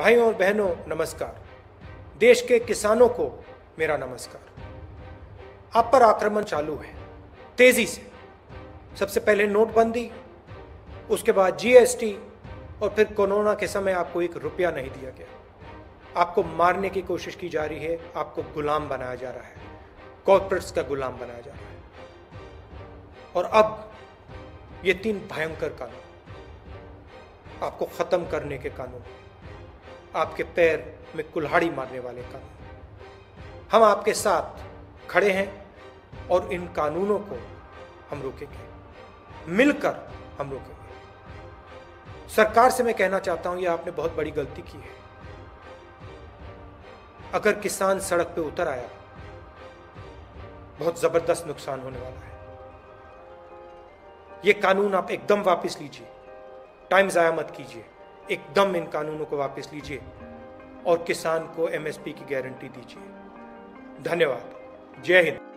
भाइयों और बहनों नमस्कार। देश के किसानों को मेरा नमस्कार। आप पर आक्रमण चालू है तेजी से। सबसे पहले नोटबंदी, उसके बाद जीएसटी और फिर कोरोना के समय आपको 1 रुपया नहीं दिया गया। आपको मारने की कोशिश की जा रही है, आपको गुलाम बनाया जा रहा है, कॉर्पोरेट्स का गुलाम बनाया जा रहा है। और अब ये 3 भयंकर कानून आपको खत्म करने के कानून, आपके पैर में कुल्हाड़ी मारने वाले कानून, हम आपके साथ खड़े हैं और इन कानूनों को हम रोकेंगे, मिलकर हम रोकेंगे। सरकार से मैं कहना चाहता हूं, ये आपने बहुत बड़ी गलती की है। अगर किसान सड़क पे उतर आया, बहुत जबरदस्त नुकसान होने वाला है। ये कानून आप एकदम वापस लीजिए, टाइम जाया मत कीजिए, एकदम इन कानूनों को वापस लीजिए और किसान को एमएसपी की गारंटी दीजिए। धन्यवाद। जय हिंद।